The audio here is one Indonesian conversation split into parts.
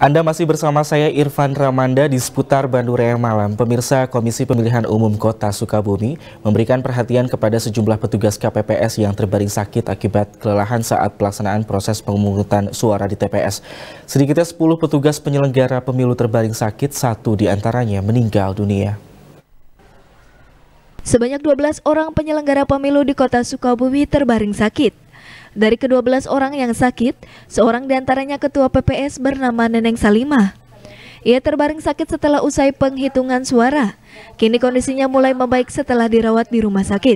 Anda masih bersama saya Irfan Ramanda di seputar Bandung Raya Malam. Pemirsa, Komisi Pemilihan Umum Kota Sukabumi memberikan perhatian kepada sejumlah petugas KPPS yang terbaring sakit akibat kelelahan saat pelaksanaan proses pemungutan suara di TPS. Sedikitnya 10 petugas penyelenggara pemilu terbaring sakit, 1 diantaranya meninggal dunia. Sebanyak 12 orang penyelenggara pemilu di Kota Sukabumi terbaring sakit. Dari ke-12 orang yang sakit, seorang diantaranya ketua PPS bernama Neneng Salimah. Ia terbaring sakit setelah usai penghitungan suara. Kini kondisinya mulai membaik setelah dirawat di rumah sakit.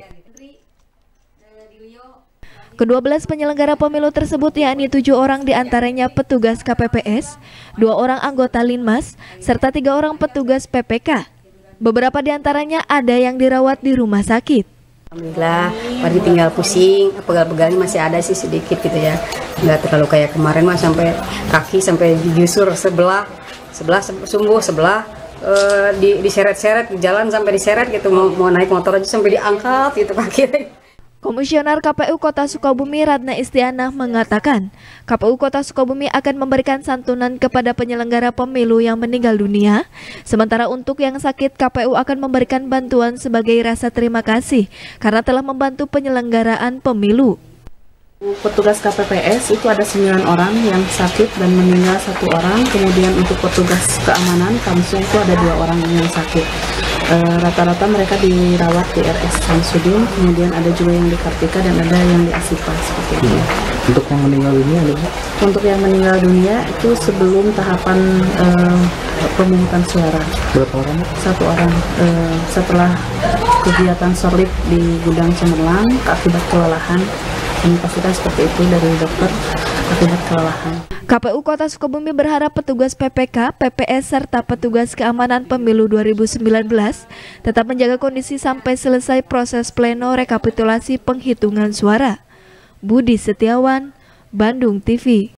Ke-12 penyelenggara pemilu tersebut yakni 7 orang diantaranya petugas KPPS, 2 orang anggota Linmas, serta 3 orang petugas PPK. Beberapa diantaranya ada yang dirawat di rumah sakit. Alhamdulillah, baru tinggal pusing, pegal-pegalnya masih ada sih sedikit gitu ya. Nggak terlalu kayak kemarin mah sampai kaki sampai digusur sebelah sumbu sebelah diseret-seret di jalan sampai diseret gitu, mau naik motor aja sampai diangkat gitu kaki. Komisioner KPU Kota Sukabumi Ratna Istianah mengatakan, KPU Kota Sukabumi akan memberikan santunan kepada penyelenggara pemilu yang meninggal dunia. Sementara untuk yang sakit, KPU akan memberikan bantuan sebagai rasa terima kasih karena telah membantu penyelenggaraan pemilu. Petugas KPPS itu ada 9 orang yang sakit dan meninggal 1 orang. Kemudian untuk petugas keamanan Kamsung itu ada 2 orang yang sakit. Rata-rata mereka dirawat di RS Samsudin, kemudian ada juga yang di Kartika dan ada yang di Asipa seperti itu. Untuk yang meninggal dunia, Untuk yang meninggal dunia itu sebelum tahapan pemungutan suara. berapa orang? 1 orang setelah kegiatan sorlip di gudang Cemerlang akibat kelelahan. Ini pastikan seperti itu dari dokter akibat kelelahan. KPU Kota Sukabumi berharap petugas PPK, PPS, serta petugas keamanan pemilu 2019 tetap menjaga kondisi sampai selesai proses pleno rekapitulasi penghitungan suara. Budi Setiawan, Bandung TV.